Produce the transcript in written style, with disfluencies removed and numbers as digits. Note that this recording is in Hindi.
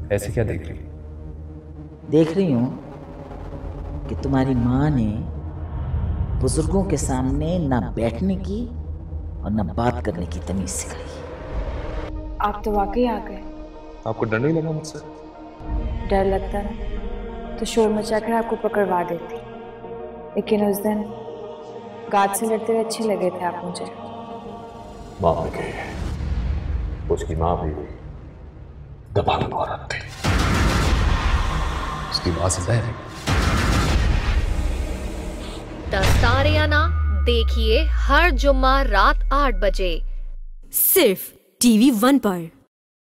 ऐसे क्या देख रही? देख रही हूँ कि तुम्हारी माँ ने बुजुर्गों के सामने ना बैठने की और ना बात करने की तमीज सिखाई। आप तो वाकई आ गए। आपको डर नहीं लगा मुझसे? डर लगता ना तो शोर मचाकर आपको पकड़वा देती, लेकिन उस दिन गार्ड से लड़ते हुए अच्छे लगे थे आप मुझे। माँ में गई है, उसकी माँ भी दबाने औरत थी। उसकी माँ जिंदा है। दस्तारियाना देखिए हर जुम्मा रात 8 बजे सिर्फ TV1 पर।